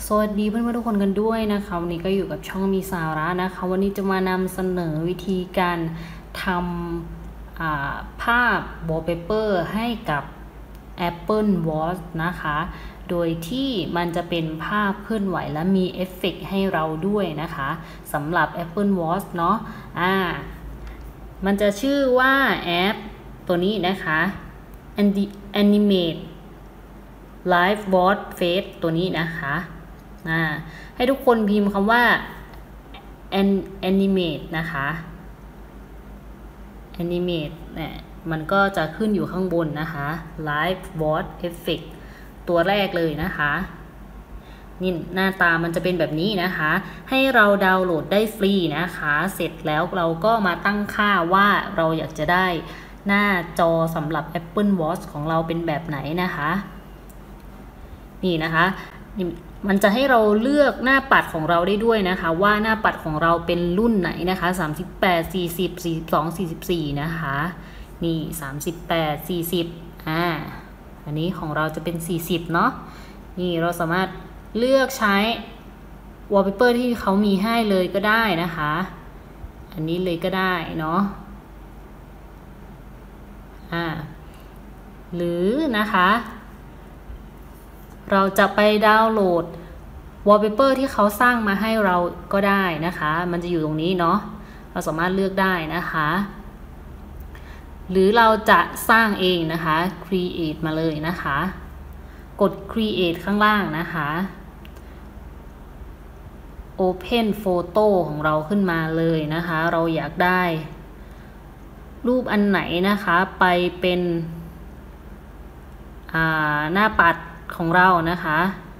สวัสดีเพื่อนๆทุกคนกันด้วยนะคะวันนี้ก็อยู่กับช่องมีสาระนะคะวันนี้จะมานำเสนอวิธีการทำภาพ wallpaper ให้กับ Apple Watch นะคะโดยที่มันจะเป็นภาพเคลื่อนไหวและมีเอฟเฟกต์ให้เราด้วยนะคะสำหรับ Apple Watch เนาะมันจะชื่อว่าแอปตัวนี้นะคะ Animate Live Watch Face ตัวนี้นะคะให้ทุกคนพิมพ์คำว่า animate นะคะ animate เนี่ยมันก็จะขึ้นอยู่ข้างบนนะคะ live watch effect ตัวแรกเลยนะคะนี่หน้าตามันจะเป็นแบบนี้นะคะให้เราดาวน์โหลดได้ฟรีนะคะเสร็จแล้วเราก็มาตั้งค่าว่าเราอยากจะได้หน้าจอสำหรับ Apple Watch ของเราเป็นแบบไหนนะคะนี่นะคะมันจะให้เราเลือกหน้าปัดของเราได้ด้วยนะคะว่าหน้าปัดของเราเป็นรุ่นไหนนะคะ38 40 42 44นะคะนี่38 40อันนี้ของเราจะเป็น40เนาะนี่เราสามารถเลือกใช้ wallpaper ที่เขามีให้เลยก็ได้นะคะอันนี้เลยก็ได้เนาะหรือนะคะเราจะไปดาวน์โหลด wallpaper ที่เขาสร้างมาให้เราก็ได้นะคะมันจะอยู่ตรงนี้เนาะเราสามารถเลือกได้นะคะหรือเราจะสร้างเองนะคะ create มาเลยนะคะกด create ข้างล่างนะคะ open photo ของเราขึ้นมาเลยนะคะเราอยากได้รูปอันไหนนะคะไปเป็นหน้าปัดของเรานะคะ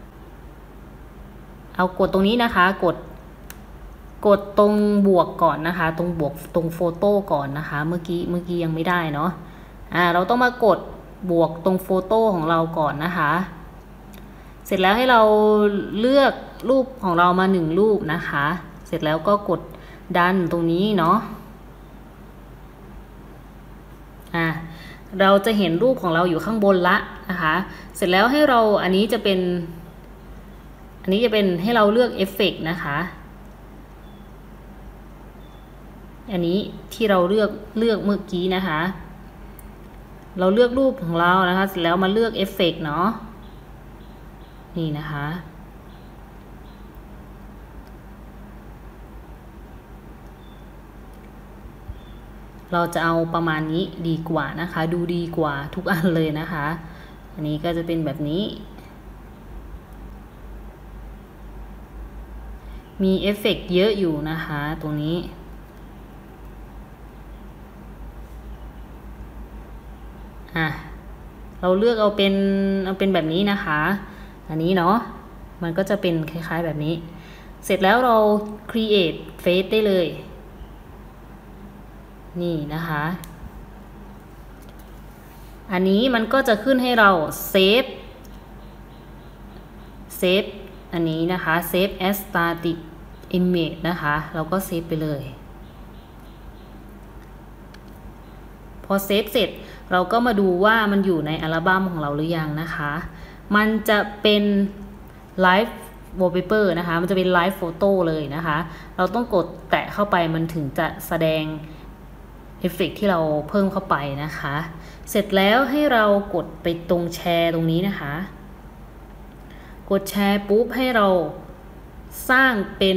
เอากดตรงนี้นะคะกดตรงบวกก่อนนะคะตรงบวกตรงโฟโต้ก่อนนะคะเมื่อกี้ยังไม่ได้เนาะเราต้องมากดบวกตรงโฟโต้ของเราก่อนนะคะเสร็จแล้วให้เราเลือกรูปของเรามา1รูปนะคะเสร็จแล้วก็กดดันตรงนี้เนาะเราจะเห็นรูปของเราอยู่ข้างบนละนะคะเสร็จแล้วให้เราอันนี้จะเป็นให้เราเลือกเอฟเฟกต์นะคะอันนี้ที่เราเลือกเมื่อกี้นะคะเราเลือกรูปของเรานะคะเสร็จแล้วมาเลือกเอฟเฟกต์เนาะนี่นะคะเราจะเอาประมาณนี้ดีกว่านะคะดูดีกว่าทุกอันเลยนะคะอันนี้ก็จะเป็นแบบนี้มีเอฟเฟกต์เยอะอยู่นะคะตรงนี้เราเลือกเอาเป็นแบบนี้นะคะอันนี้เนาะมันก็จะเป็นคล้ายๆแบบนี้เสร็จแล้วเรา create face ได้เลยนี่นะคะอันนี้มันก็จะขึ้นให้เราเซฟอันนี้นะคะ save as static image นะคะเราก็เซฟไปเลยพอเซฟเสร็จเราก็มาดูว่ามันอยู่ในอัลบั้มของเราหรือยังนะคะมันจะเป็น live wallpaper นะคะมันจะเป็น live photo เลยนะคะเราต้องกดแตะเข้าไปมันถึงจะแสดงเอฟเฟกต์ที่เราเพิ่มเข้าไปนะคะเสร็จแล้วให้เรากดไปตรงแชร์ตรงนี้นะคะกดแชร์ปุ๊บให้เราสร้าง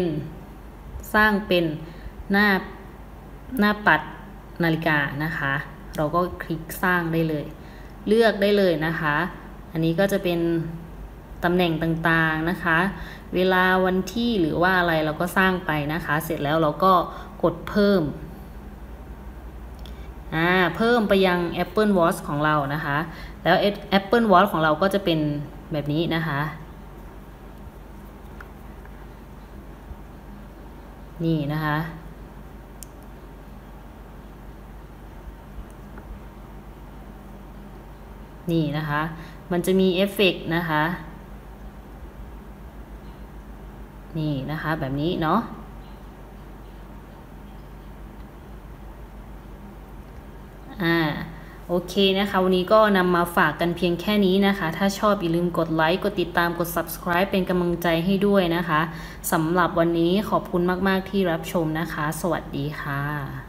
เป็นหน้าปัดนาฬิกานะคะเราก็คลิกสร้างได้เลยเลือกได้เลยนะคะอันนี้ก็จะเป็นตำแหน่งต่างๆนะคะเวลาวันที่หรือว่าอะไรเราก็สร้างไปนะคะเสร็จแล้วเราก็กดเพิ่มไปยัง Apple Watch ของเรานะคะแล้ว Apple Watch ของเราก็จะเป็นแบบนี้นะคะนี่นะคะนี่นะคะมันจะมีเอฟเฟกต์นะคะนี่นะคะแบบนี้เนาะโอเคนะคะวันนี้ก็นำมาฝากกันเพียงแค่นี้นะคะถ้าชอบอย่าลืมกดไลค์กดติดตามกด Subscribe เป็นกำลังใจให้ด้วยนะคะสำหรับวันนี้ขอบคุณมากๆที่รับชมนะคะสวัสดีค่ะ